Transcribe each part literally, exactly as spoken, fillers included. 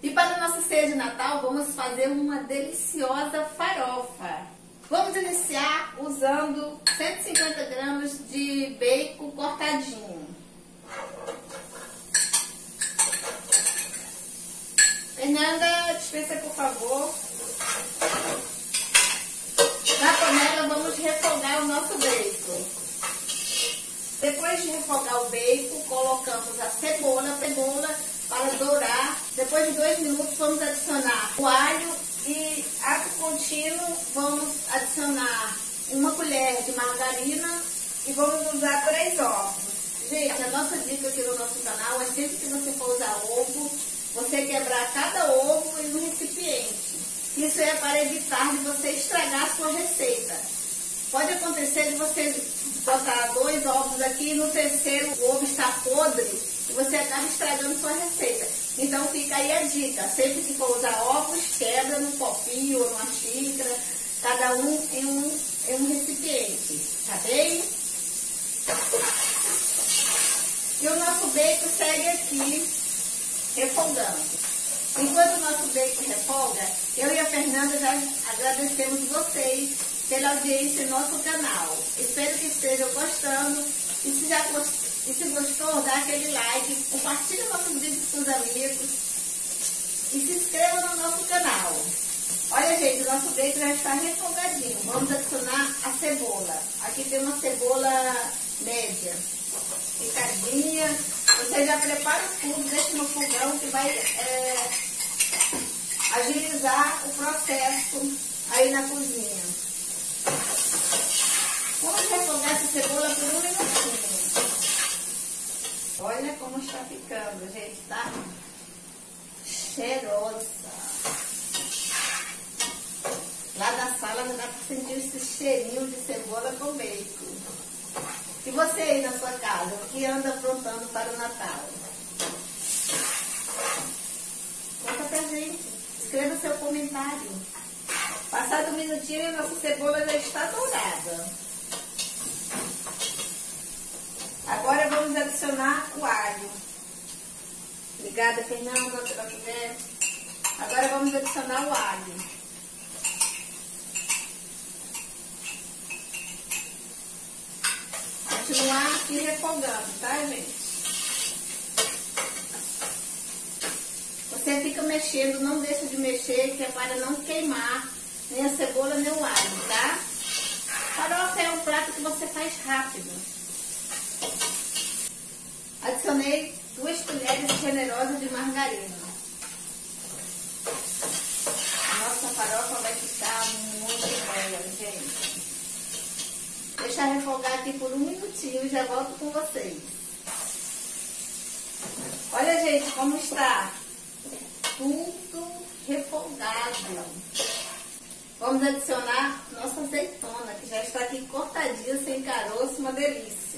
E para a nossa ceia de Natal, vamos fazer uma deliciosa farofa. Vamos iniciar usando cento e cinquenta gramas de bacon cortadinho. Fernanda, dispensa por favor. Na panela vamos refogar o nosso bacon. Depois de refogar o bacon, colocamos a cebola, a cebola para dourar. Depois de dois minutos vamos adicionar o alho e ato contínuo vamos adicionar uma colher de margarina e vamos usar três ovos. Gente, a nossa dica aqui no nosso canal é sempre que você for usar ovo, você quebrar cada ovo em um recipiente. Isso é para evitar de você estragar a sua receita. Pode acontecer de você botar dois ovos aqui e no terceiro o ovo está podre e você acaba estragando sua receita. Então fica aí a dica, sempre que for usar ovos, quebra num copinho ou numa xícara, cada um em um, em um recipiente, tá bem? E o nosso bacon segue aqui refogando. Enquanto o nosso bacon refoga, eu e a Fernanda já agradecemos vocês pela audiência em nosso canal. Espero que estejam gostando e se, já gost... e se gostou, dá aquele like, compartilha nossos vídeos com os amigos e se inscreva no nosso canal. Olha, gente, o nosso bacon já está refogadinho. Vamos adicionar a cebola. Aqui tem uma cebola média, picadinha. Você já prepara tudo, deixa no fogão que vai é, agilizar o processo aí na cozinha. Vamos refogar essa cebola por um minutinho. Olha como está ficando, gente, tá cheirosa. Lá da sala não dá para sentir esse cheirinho de cebola com bacon. E você aí na sua casa, o que anda aprontando para o Natal? Conta pra gente, escreva seu comentário. Passado um minutinho, a nossa cebola já está dourada. Agora vamos adicionar o alho. Obrigada, Fernanda, pela colher. Agora vamos adicionar o alho. Continuar aqui refogando, tá, gente? Você fica mexendo, não deixa de mexer, que é para não queimar nem a cebola nem o alho, tá? Farofa é um prato que você faz rápido. Adicionei duas colheres generosas de margarina. A nossa farofa vai ficar muito boa, gente. Deixa refogar aqui por um minutinho e já volto com vocês. Olha, gente, como está tudo refogado. Vamos adicionar nossa azeitona, que já está aqui cortadinha, sem caroço, uma delícia.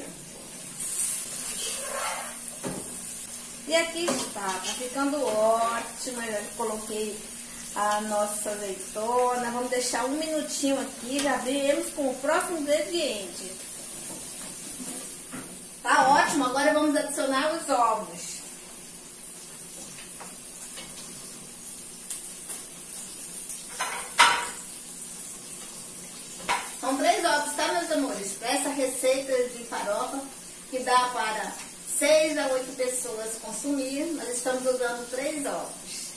E aqui está, tá ficando ótima. Eu já coloquei a nossa azeitona. Vamos deixar um minutinho aqui, já abriremos com o próximo ingrediente. Tá ótimo, agora vamos adicionar os ovos. São três ovos, tá, meus amores? Para essa receita de farofa, que dá para seis a oito pessoas consumir, nós estamos usando três ovos.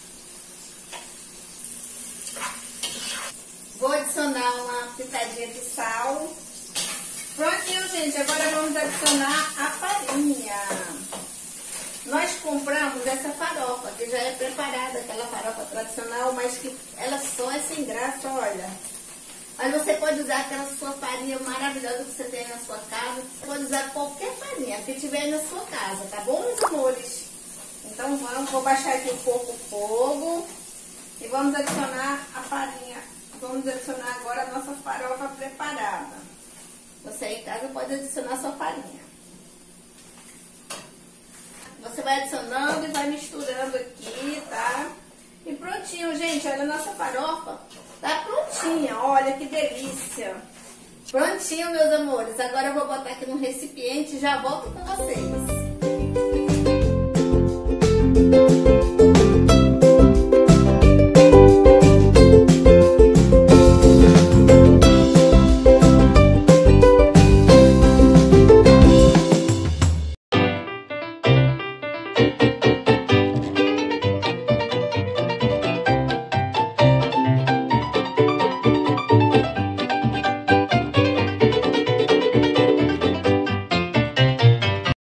Vou adicionar uma pitadinha de sal. Prontinho, gente. Agora vamos adicionar a farinha. Nós compramos essa farofa, que já é preparada, aquela farofa tradicional, mas que ela só é sem graça, olha. Mas você pode usar aquela sua farinha maravilhosa que você tem na sua casa. Você pode usar qualquer farinha que tiver na sua casa, tá bom, meus amores? Então vamos, vou baixar aqui um pouco o fogo e vamos adicionar a farinha. Vamos adicionar agora a nossa farofa preparada. Você aí em casa pode adicionar a sua farinha. Você vai adicionando e vai misturando aqui, tá? E prontinho, gente. Olha a nossa farofa. Tá prontinha. Olha que delícia. Prontinho, meus amores. Agora eu vou botar aqui no recipiente e já volto com vocês.